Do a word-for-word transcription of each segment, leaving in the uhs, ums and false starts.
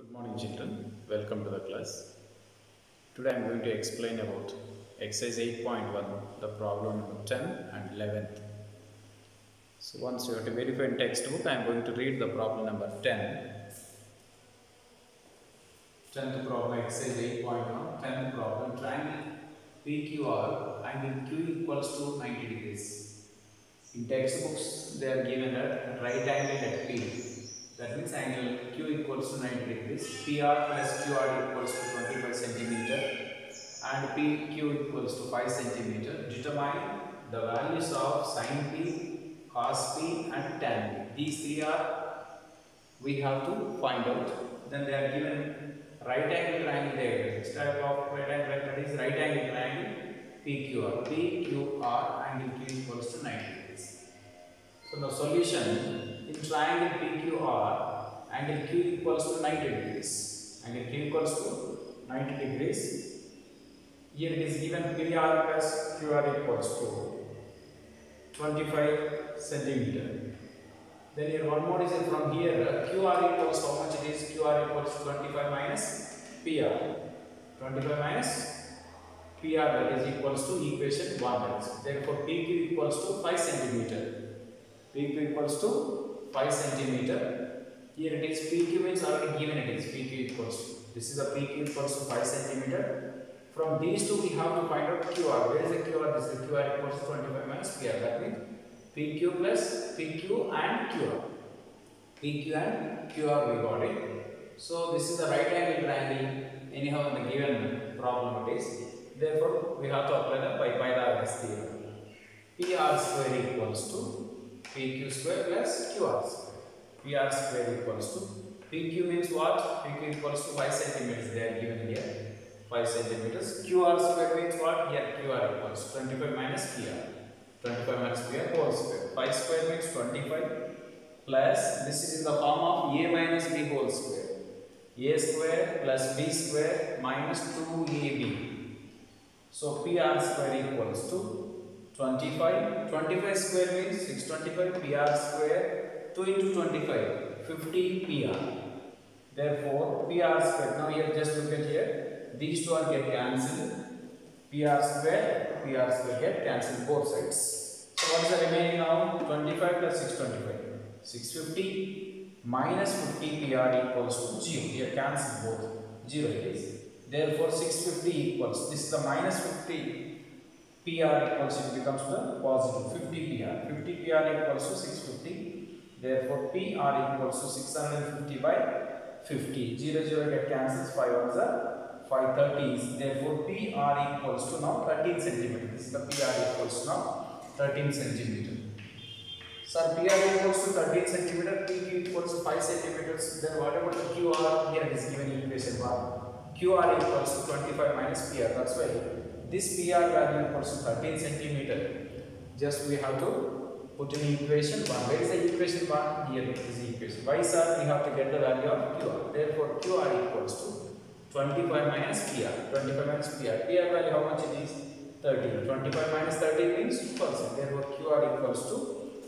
Good morning children, welcome to the class. Today I am going to explain about exercise eight point one, the problem number ten and eleventh. So once you have to verify in textbook, I am going to read the problem number ten. tenth problem, exercise eight point one, tenth problem, triangle P Q R, angle Q equals to ninety degrees. In textbooks they are given at right angle at P. That means angle Q equals to ninety degrees, P R plus Q R equals to twenty-five centimeter and P Q equals to five centimeter. Determine the values of sin P, cos P and tan P. These three are we have to find out. Then they are given right angle triangle there. This type of right angle triangle is right angle triangle P Q R. P Q R angle Q equals to ninety degrees. So the solution in triangle P Q R, angle Q equals to ninety degrees. Angle Q equals to ninety degrees. Here it is given P R plus Q R equals to twenty-five centimeter. Then here one more is from here Q R equals to how much it is? Q R equals to twenty-five minus P R. twenty-five minus P R, that is equals to equation one. Therefore P Q equals to five centimeter. P Q equals to five centimeter. Here it is P Q means already given it is P Q equals to. This is a P Q equals to five centimeter. From these two we have to find out Q R. Where is the Q R? This is the Q R equals to twenty-five minus P R. That means P Q plus P Q and Q R. P Q and Q R we got it. So this is the right angle triangle. Anyhow in the given problem it is. Therefore we have to apply the Pythagoras theorem. P R square equals to P Q square plus Q R square. P R square equals to P Q means what? P Q equals to five centimeters. They are given here. five centimeters. Q R square means what? Here Q R equals twenty-five minus P R. twenty-five minus P R whole square. five square means twenty-five plus this is in the form of A minus B whole square. A square plus B square minus two A B. So P R square equals to twenty-five. twenty-five square means six hundred twenty-five. P R square two into twenty-five, fifty P R. Therefore P R square, now here just look at here, these two are get cancelled. P R square, P R square get cancelled both sides. So what is the remaining now? twenty-five plus six hundred twenty-five. six hundred fifty minus fifty P R equals to zero. Here cancel both. zero it is. Therefore six hundred fifty equals, this is the minus fifty. P R equals, it becomes the positive fifty P R. fifty P R equals to six hundred fifty. Therefore P R equals to six hundred fifty by fifty. zero, zero get cancels. five ones are five thirties. Therefore P R equals to now thirteen centimeter. This is the P R equals to now thirteen centimeter. So P R equals to thirteen centimeter. P Q equals to five centimeters. Then what about the Q R? Here it is given equation one. Q R equals to twenty-five minus P R. That's why this P R value equals to thirteen centimeter. Just we have to put in equation one. Where is the equation one? Here is the equation. Y sir, we have to get the value of Q R. Therefore Q R equals to twenty-five minus P R. twenty-five minus P R. P R value how much it is? thirteen. twenty-five minus thirteen means twelve. Therefore Q R equals to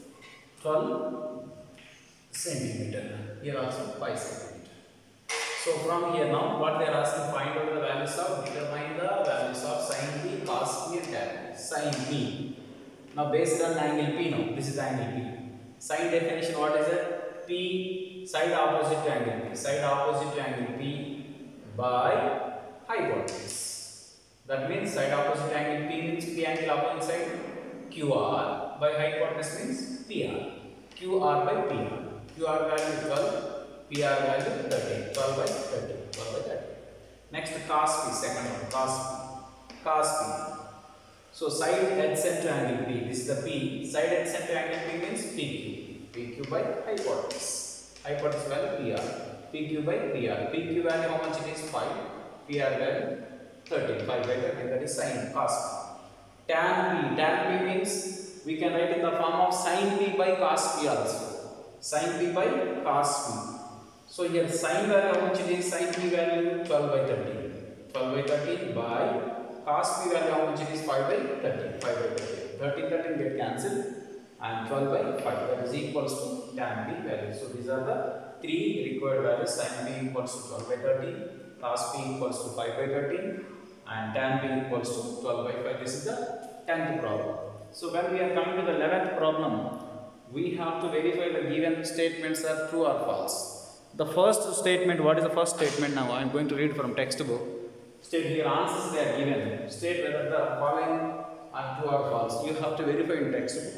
twelve centimeter. Here also five centimeter. So from here now, what they are asking, find out the values of, determine the values of sin P, cos P and tan P. Sin P. Now based on angle P now, this is angle P. Sin definition, what is it? P, side opposite to angle P. Side opposite to angle P by hypotenuse. That means side opposite to angle P means P angle opposite side, Q R by hypotenuse means P R. Q R by P R. Q R value twelve. P R value thirteen, twelve by thirteen, twelve by thirteen. Next cos P, second one, cos P, cos P. So side adjacent to angle P, this is the P, side adjacent to angle P means P Q, P Q by hypotenuse, hypotenuse value P R, P Q by P R, P Q value how much it is? five, P R value thirteen, five by thirteen, that is sin cos P. Tan P, tan P means we can write in the form of sin P by cos P also, sin P by cos P. So here sin value how much it is? Sin P value twelve by thirteen. twelve by thirteen by cos P value how much it is? five by thirteen. five by thirteen. thirteen, thirteen get cancelled and twelve by five. That is equals to tan P value. So these are the three required values, sin p equals to twelve by thirty, cos p equals to five by thirty, and tan p equals to twelve by five. This is the tenth problem. So when we are coming to the eleventh problem, we have to verify the given statements are true or false. The first statement, what is the first statement? Now I am going to read from textbook. State here answers they are given. State whether the following are true or false. You have to verify in textbook.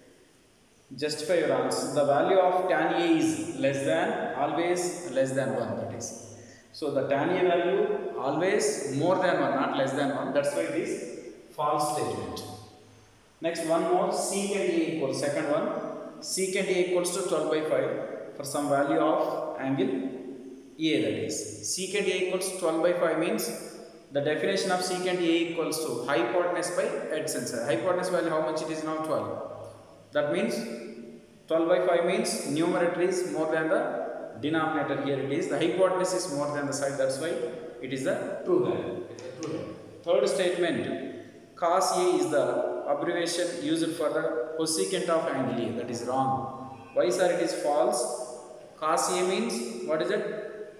Justify your answer. The value of tan A is less than, always less than one, that is. So the tan A value always more than one, not less than one. That's why it is false statement. Next one more, secant A equals, second one, secant A equals to twelve by five for some value of angle A, that is. Secant A equals to twelve by five means the definition of secant A equals to hypotenuse by adjacent. Hypotenuse value how much it is now? twelve. That means twelve by five means numerator is more than the denominator. Here it is the hypotenuse is more than the side, that's why it is the true value. Third statement, cos A is the abbreviation used for the cosecant of angle A. That is wrong. Why sir it is false? Cos A means what is it?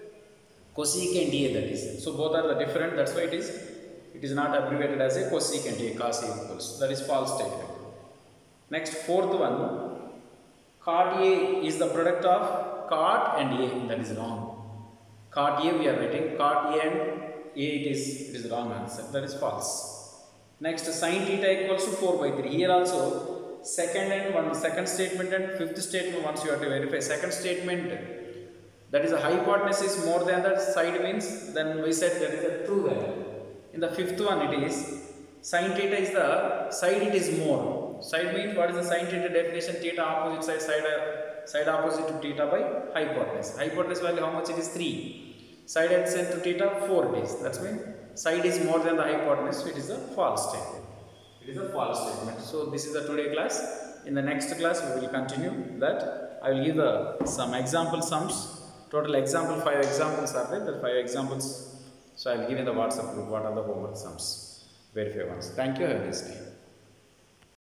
Cosecant A, that is. So both are the different, that's why it is it is not abbreviated as a cosecant A, cos A equals. That is false statement. Next, fourth one, cot A is the product of cot and A. That is wrong. Cot A we are writing, cot A and A it is it is wrong answer. That is false. Next, sin theta equals to four by three. Here also second and one second statement and fifth statement once you have to verify. Second statement, that is a hypotenuse is more than the side means then we said that is a true value. In the fifth one it is sin theta is the side it is more. Side means what is the sin theta definition? Theta opposite side, side, side opposite to theta by hypotenuse. Hypotenuse value how much it is? three. Side adjacent to theta four it is. That's mean side is more than the hypotenuse. So it is a false statement. It is a false statement. So this is the today class. In the next class we will continue that. I will give the some example sums. Total example five examples are there. The five examples. So I will give in the WhatsApp group what are the homework sums. Verify once. Thank you. Have a nice day.